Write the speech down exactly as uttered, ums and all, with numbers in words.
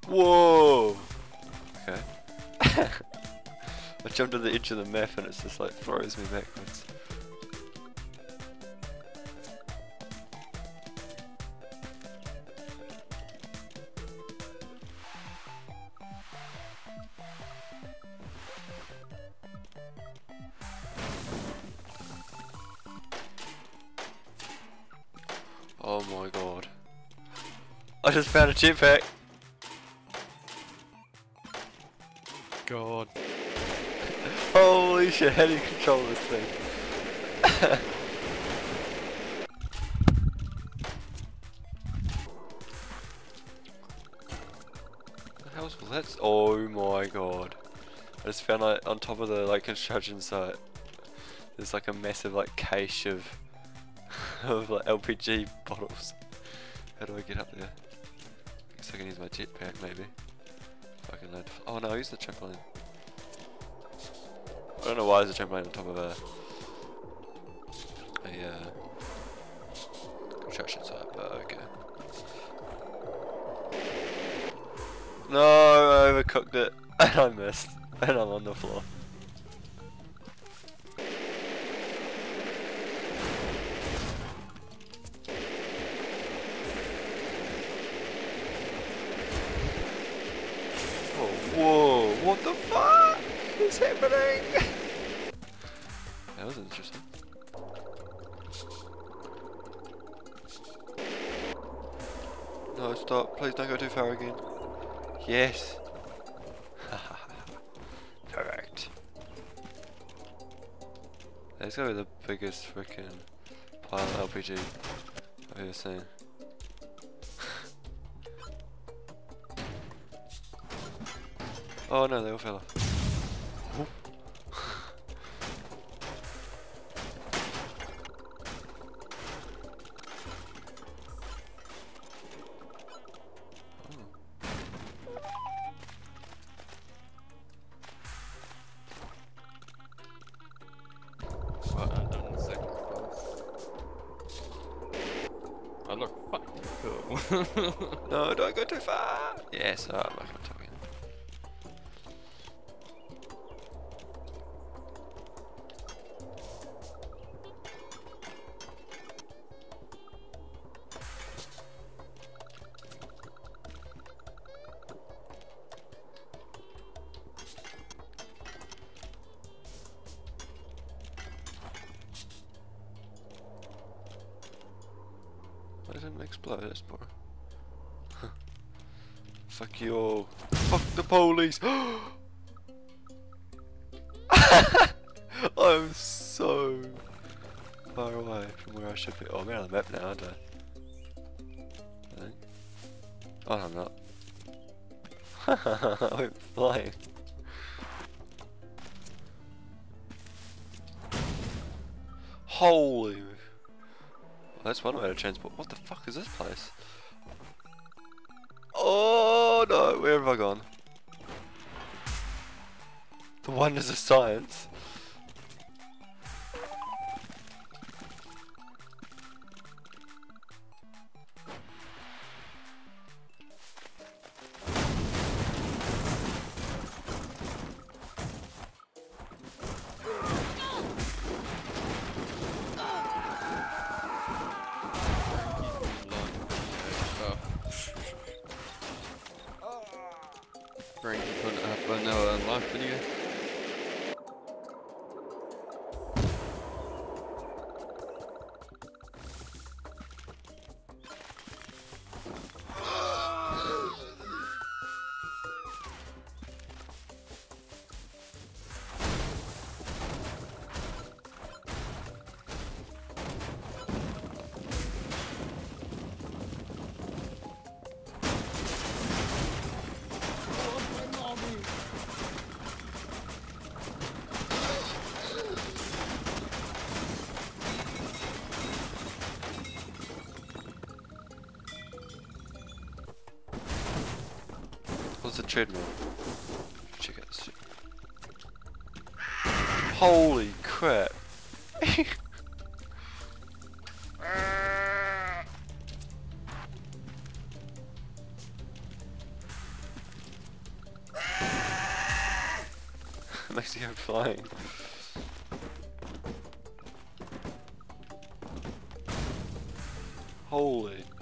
Whoa! Okay. I jumped to the edge of the map and it's just like throws me backwards. Oh my god. I just found a jetpack! God. Holy shit, how do you control this thing? What the hell's that? Oh my god. I just found like on top of the like construction site there's like a massive like cache of of like L P G bottles. How do I get up there? I guess I can use my jetpack maybe. If I can land. Oh no, I'll use the trampoline. I don't know why there's a trampoline on top of a a uh, construction site, but okay. No, I overcooked it and I missed, and I'm on the floor. Whoa, what the fuck is happening? That was interesting. No, stop, please don't go too far again. Yes. Perfect. That's gotta be the biggest freaking pile of L P G I've ever seen. Oh no, they all fell off. Oh. Well, I've done the second class. I look fucking cool. No, don't go too far! Yes, oh, I'm not talking. Why doesn't it explode? That's poor. Fuck you all. Fuck the police! I'm so far away from where I should be. Oh, I'm out of the map now, aren't I? I think. Oh, no, I'm not. I went flying. Holy. Well, that's one way to transport. What the fuck is this place? Oh no, where have I gone? The wonders of science. Frank put up another unlock video. What's the treadmill? Check out this shit. Holy crap! makes it go flying. Holy.